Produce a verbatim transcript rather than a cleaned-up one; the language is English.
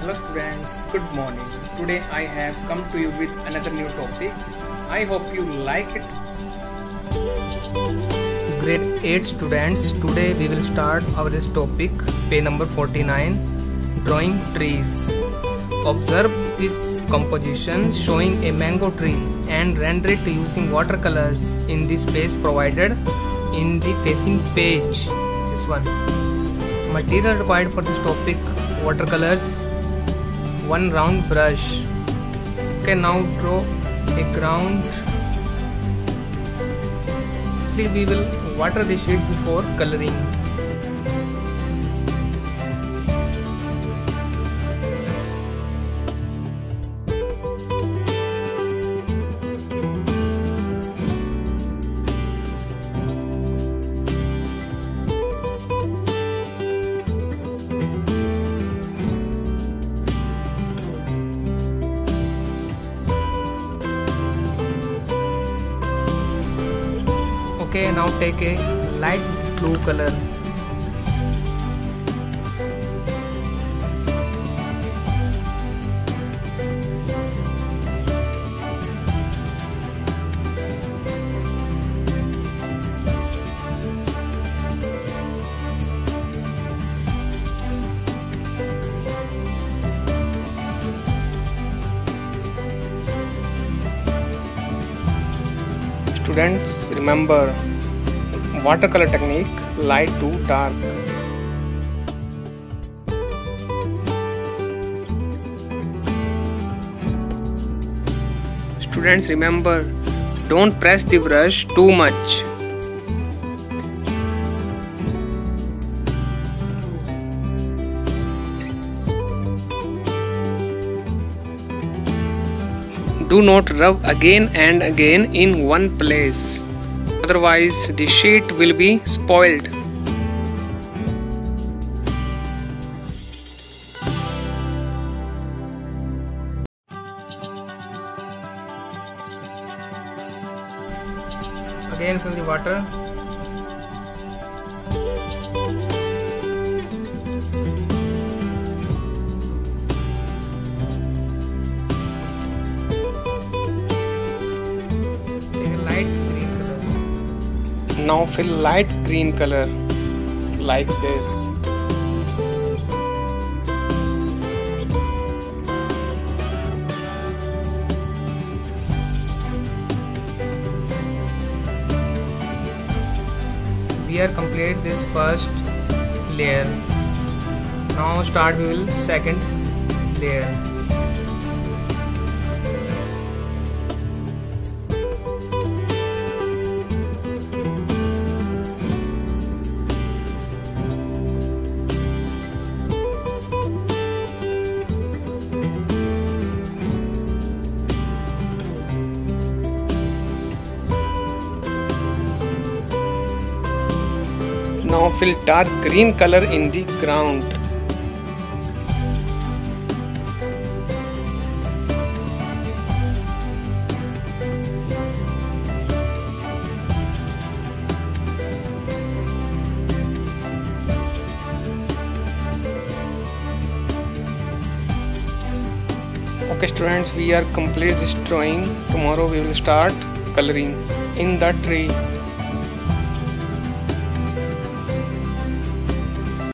Hello students, good morning. Today I have come to you with another new topic. I hope you like it. Grade eight students, today we will start our this topic, page number forty-nine, drawing trees. Observe this composition showing a mango tree and render it using watercolors in the space provided in the facing page. This one. Material required for this topic: watercolors, one round brush. Okay, now draw a ground. Actually, we will water the sheet before coloring. Okay, now take a light blue color. Students, remember watercolor technique, light to dark. Students, remember, don't press the brush too much. Do not rub again and again in one place, otherwise the sheet will be spoiled. Again fill the water. Now fill light green color like this. We are complete this first layer. Now start we will second layer. Now fill dark green color in the ground. Okay students, we are complete this drawing. Tomorrow we will start coloring in the tree.